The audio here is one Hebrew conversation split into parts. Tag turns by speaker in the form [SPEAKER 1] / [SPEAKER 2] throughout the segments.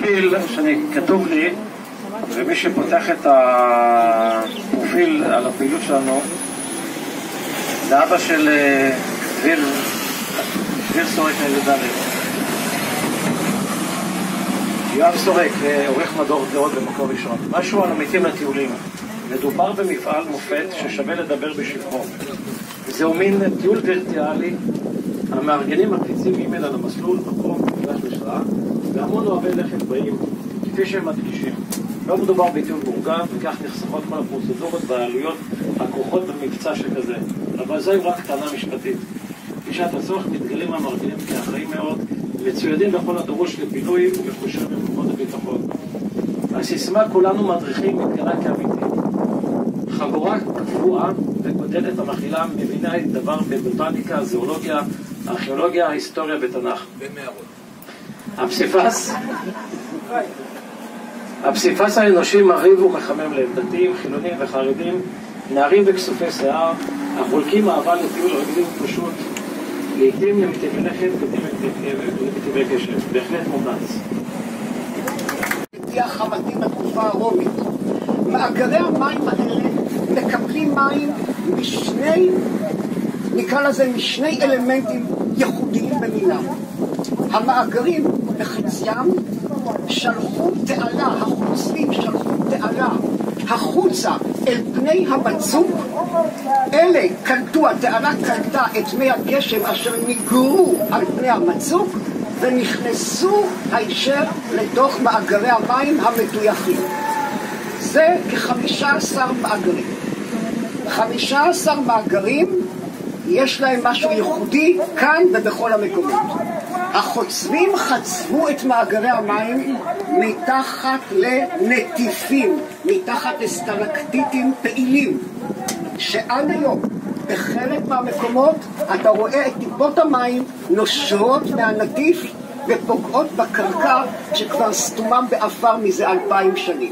[SPEAKER 1] פרופיל שכתוב לי, ומי שפותח את הפרופיל על הפעילות שלנו זה אבא של דביר סורק נגדלת, יואב סורק, עורך מדור דעות במקור ראשון. משהו על עמיתים לטיולים. מדובר במפעל מופת ששווה לדבר בשבחו. זהו מין טיול וירטואלי, המארגנים מקפיצים אימייל על המסלול, מקום, מפגש בשעה, והמון אוהבי לחם באים, כפי שהם מדגישים. לא מדובר בטיול מאורגן, וכך נחסכות כל הפרוצדורות והעלויות הכרוכות במבצע שכזה. אבל זוהי רק טענה משפטית. בשעת הצורך מתגלים המארגנים כאחראים מאוד, מצוידים בכל הדרוש לפינוי ומחושבים במקומות הביטחון. הסיסמה כולנו מדריכים מתגלה כאמיתית. חגורה קבועה וגודלת המכילה מבינה את דבר בבוטניקה, זואולוגיה, ארכיאולוגיה, ההיסטוריה ותנ"ך. הפסיפס האנושי מרהיב ומחמם לב, דתיים, חילונים וחרדים, נערים וכסופי שיער, החולקים אהבה לטיול רגלים פשוט, לעתים למטבעי לכת ולמטבעי קשב, בהחלט מומלץ.
[SPEAKER 2] תהיה חמתי בתקופה הרומית. מאגרי המים האלה מקבלים מים משני אלמנטים ייחודיים במינם. המאגרים בחציים שלחו תעלה, החוצבים שלחו תעלה החוצה אל פני המצוק. אלה קלטו, התעלה קלטה את מי הגשם אשר ניגרו על פני המצוק ונכנסו הישר לתוך מאגרי המים המטויחים. זה כ-15 מאגרים. 15 מאגרים יש להם משהו ייחודי כאן ובכל המקומות. החוצבים חצבו את מאגרי המים מתחת לנטיפים, מתחת לסטלקטיטים פעילים, שעד היום בחלק מהמקומות אתה רואה את טיפות המים נושרות מהנטיף ופוגעות בקרקע שכבר סתומם באפר מזה 2000 שנים.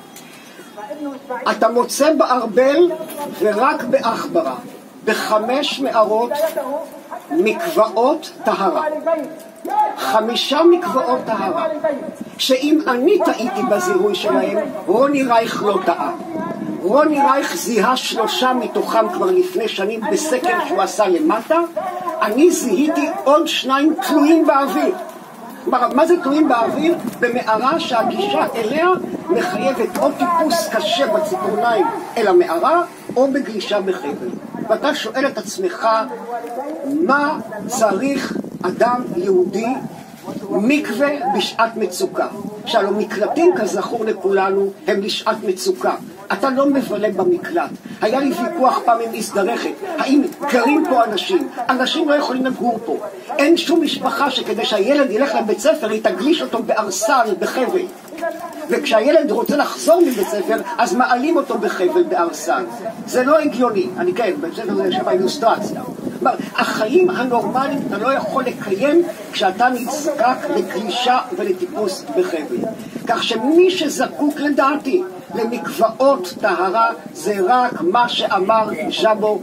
[SPEAKER 2] אתה מוצא בארבל ורק באחברה, ב5 מערות מקוואות טהרה. 5 מקוואות טהרה, שאם אני טעיתי בזיהוי שלהם, רוני רייך לא טעה. רוני רייך זיהה 3 מתוכם כבר לפני שנים בסקר שהוא עשה למטה. אני זיהיתי עוד 2 תלויים באוויר. מה זה תלויים באוויר? במערה שהגישה אליה מחייבת או טיפוס קשה בציפורניים אל המערה או בגלישה בחבל. ואתה שואל את עצמך, מה צריך אדם יהודי מקווה בשעת מצוקה? שלא מקלטים כזכור לכולנו הם בשעת מצוקה. אתה לא מבלה במקלט. היה לי ויכוח פעם עם מסדרכת, האם גרים פה אנשים? אנשים לא יכולים לגור פה. אין שום משפחה שכדי שהילד ילך לבית ספר היא תגליש אותו בארסל, בחבל. וכשהילד רוצה לחזור מבית ספר אז מעלים אותו בחבל, בארסל. זה לא הגיוני. אני כן, בית ספר זה יושב באילוסטרציה. החיים הנורמליים אתה לא יכול לקיים כשאתה נזקק לגלישה ולטיפוס בחבל. כך שמי שזקוק לדעתי למקוואות טהרה זה רק מה שאמר ז'אבו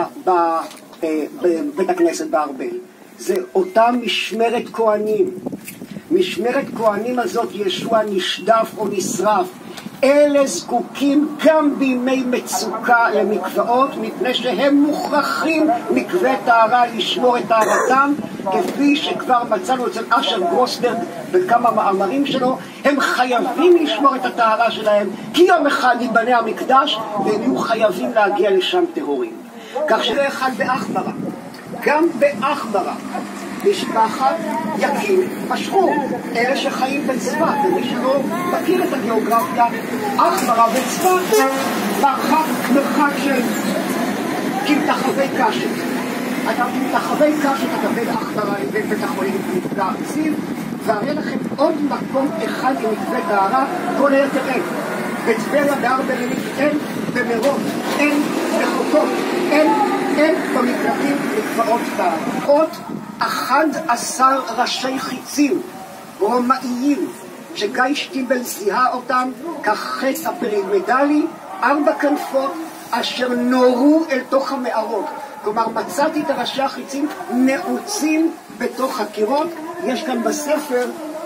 [SPEAKER 2] בבית הכנסת בארבל. זה אותה משמרת כהנים. משמרת כהנים הזאת ישוע נשדף או נשרף. אלה זקוקים גם בימי מצוקה למקוואות, מפני שהם מוכרחים מקווה טהרה לשמור את טהרתם, כפי שכבר מצאנו אצל אשר גרוסברג בכמה מאמרים שלו. הם חייבים לשמור את הטהרה שלהם, כי יום אחד ייבנה המקדש והם יהיו חייבים להגיע לשם טהורים. כך שזה אחד באחברה. גם באחברה משפחת יקים משכו, אלה שחיים בצפת, ומי שלא מכיר את הגיאוגרפיה, אחברה וצפת מרחק של כמתחווי קשת. אתה כמתחווי קשת אתה בין אחברה לבין בית החולים במפגע ארצי, והראה לכם עוד מקום אחד עם מקווה טהרה, כל היתר אין. בטבריה בארבל אין, במירון אין, בחוקות אין במקלטים מקוואות טהרה. עוד 11 ראשי חיצים רומאיים שגיא שטיבל זיהה אותם כחץ הפירמידלי, 4 כנפות אשר נורו אל תוך המערות. כלומר מצאתי את ראשי החיצים נעוצים בתוך הקירות. יש כאן בספר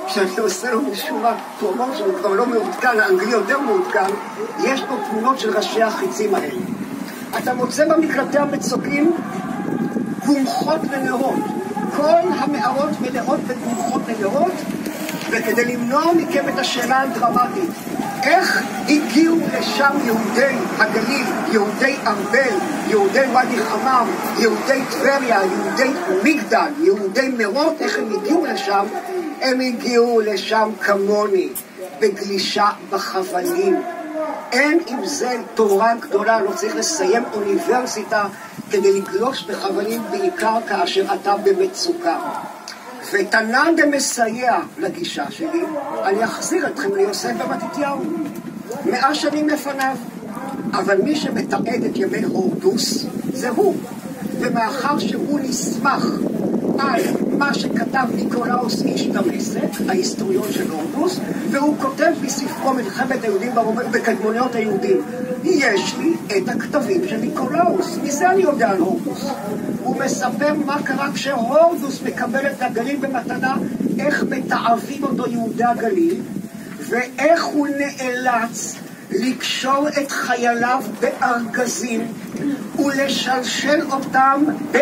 [SPEAKER 2] שאני עושה לו משום פרומושן, הוא כבר לא מעודכן, האנגלי יותר מעודכן, יש פה תמונות של ראשי החיצים האלה. אתה מוצא במקלטי המצוקים גומחות לנרות. כל המערות מלאות בגומחות לנרות, וכדי למנוע מכם את השאלה הדרמטית, איך הגיעו לשם יהודי הגליל, יהודי ארבל, יהודי ואדי חמם, יהודי טבריה, יהודי מגדל, יהודי מרות, איך הם הגיעו לשם? הם הגיעו לשם כמוני, בגלישה בחבלים. אין עם זה תורה גדולה, לא צריך לסיים אוניברסיטה כדי לגלוש בחבלים, בעיקר כאשר אתה במצוקה. ותנן דמסייע לגישה שלי, אני אחזיר אתכם ליוסף במתתיהו, 100 שנים לפניו. אבל מי שמתעד את ימי הורדוס זה הוא, ומאחר שהוא נסמך על מה שכתב ניקולאוס איש דמשק, ההיסטוריון של הורדוס, והוא כותב בספרו מלחמת היהודים בקדמוניות היהודים, יש לי את הכתבים של ניקולאוס, מזה אני יודע על הורדוס. הוא מספר מה קרה כשהורדוס מקבל את הגליל במתנה, איך מתעבים אותו יהודי הגליל, ואיך הוא נאלץ לקשור את חייליו בארגזים ולשלשל אותם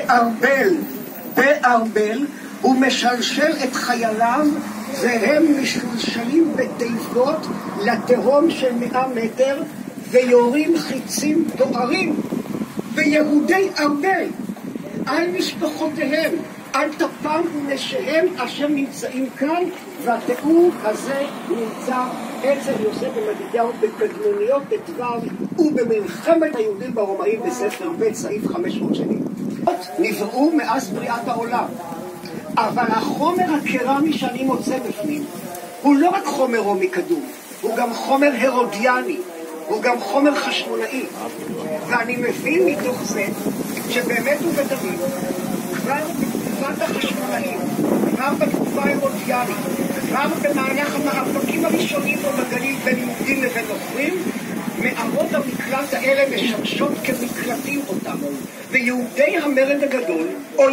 [SPEAKER 2] בארבל, הוא משלשל את חייליו והם משלשלים בתיבות לתהום של 100 מטר ויורים חיצים דוהרים ביהודי ארבל על משפחותיהם, על טפם ונשיהם אשר נמצאים כאן, והתיאור הזה נמצא אצל יוסף במתתיהו בקדמוניות ט"ו ובמלחמת היהודים ברומאים בספר ב' סעיף 500 שנים. נבראו מאז בריאת העולם, אבל החומר הקרמי שאני מוצא בפנים הוא לא רק חומר רומי קדום, הוא גם חומר הרודיאני, הוא גם חומר חשמונאי, ואני מבין מתוך זה שבאמת ובתמיד כבר בתקופת החשמונאים, כבר בתקופה ההרודיאנית, כבר במהלך המאבקים הראשונים פה בגליל בין יהודים לבין נוכרים, מערות המקלט האלה משמשות כמקלטים אותם, ויהודי המרד הגדול, או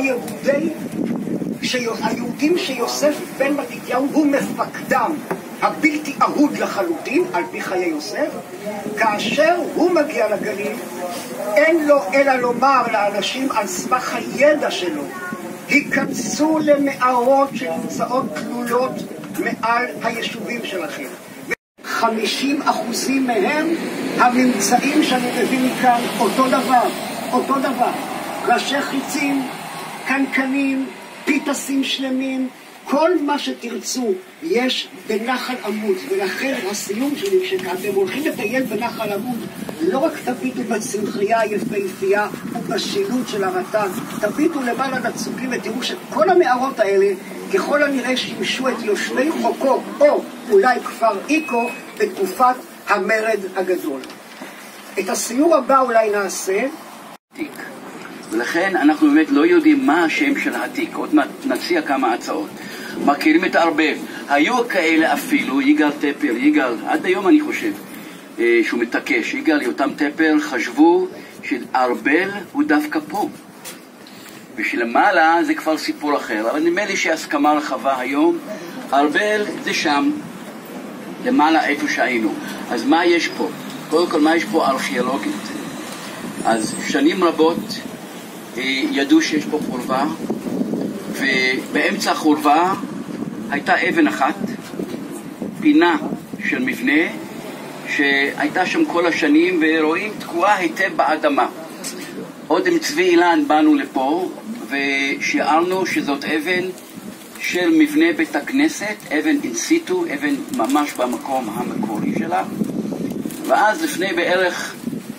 [SPEAKER 2] היהודים שיוסף בן מתתיהו הוא מפקדם הבלתי אהוד לחלוטין על פי חיי יוסף, כאשר הוא מגיע לגליל אין לו אלא לומר לאנשים על סמך הידע שלו, היכנסו למערות שנמצאות כלולות מעל היישובים שלכם. 50% מהם הממצאים שאני מביא מכאן אותו דבר, ראשי חיצים, קנקנים, פיתסים שלמים, כל מה שתרצו יש בנחל עמוד. ולכן הסיום שלי, כשאתם הולכים לטייל בנחל עמוד, לא רק תביטו בצמחייה היפהפייה ובשילוט של הרט"ג, תביטו למעלה לצוקים ותראו שכל המערות האלה ככל הנראה שימשו את יושבי חוקו או אולי כפר איקו בתקופת המרד הגדול. את הסיור הבא אולי נעשה
[SPEAKER 3] ולכן אנחנו באמת לא יודעים מה השם של העתיק. עוד מעט נציע כמה הצעות. מכירים את ארבל, היו כאלה אפילו, יגאל טפר, יגאל, עד היום אני חושב שהוא מתעקש, יגאל יותם טפר חשבו שארבל הוא דווקא פה, ושלמעלה זה כבר סיפור אחר, אבל נדמה לי שהסכמה רחבה היום, ארבל זה שם, למעלה איפה שהיינו. אז מה יש פה? קודם כל מה יש פה ארכיאולוגית? אז שנים רבות ידעו שיש פה חורבה, ובאמצע החורבה הייתה אבן אחת, פינה של מבנה שהייתה שם כל השנים ורואים תקועה היטב באדמה. עוד עם צבי אילן באנו לפה ושיערנו שזאת אבן של מבנה בית הכנסת, אבן אינסיטו, אבן ממש במקום המקורי שלה. ואז לפני בערך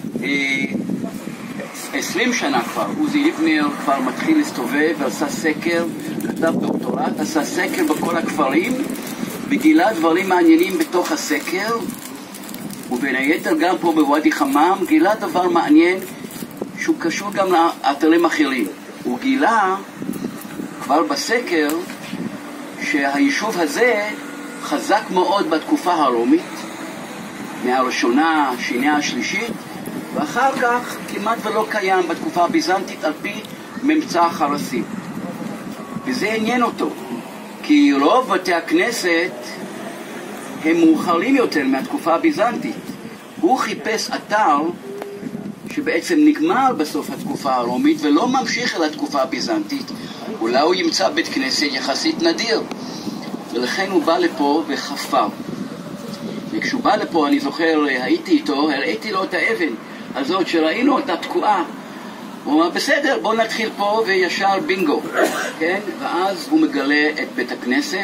[SPEAKER 3] 20 שנה כבר, עוזי ליבנר כבר מתחיל להסתובב ועשה סקר, כתב דוקטורט, עשה סקר בכל הכפרים וגילה דברים מעניינים בתוך הסקר, ובין היתר גם פה בוואדי חמם גילה דבר מעניין שהוא קשור גם לאתרים אחרים. הוא גילה כבר בסקר שהיישוב הזה חזק מאוד בתקופה הרומית, מהראשונה, שנייה, השלישית, ואחר כך כמעט ולא קיים בתקופה הביזנטית על פי ממצא החרסים. וזה עניין אותו. כי רוב בתי הכנסת הם מאוחרים יותר מהתקופה הביזנטית. הוא חיפש אתר שבעצם נגמר בסוף התקופה הרומית ולא ממשיך אל התקופה הביזנטית. אולי הוא ימצא בית כנסת יחסית נדיר, ולכן הוא בא לפה וחפר. וכשהוא בא לפה, אני זוכר, הייתי איתו, הראיתי לו את האבן הזאת שראינו אותה תקועה. הוא אומר, בסדר, בוא נתחיל פה, וישר בינגו, כן? ואז הוא מגלה את בית הכנסת,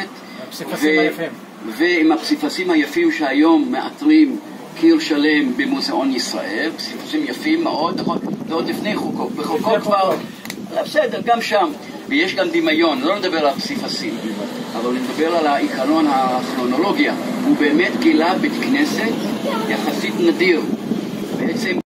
[SPEAKER 3] ועם הפסיפסים היפים שהיום מאתרים קיר שלם במוזיאון ישראל, פסיפסים יפים מאוד, נכון? זה עוד לפני חוקו, בחוקו כבר, בסדר, גם שם, ויש גם דמיון, לא נדבר על הפסיפסים, אבל נדבר על העיקרון הכרונולוגיה. הוא באמת גילה בית כנסת יחסית נדיר, בעצם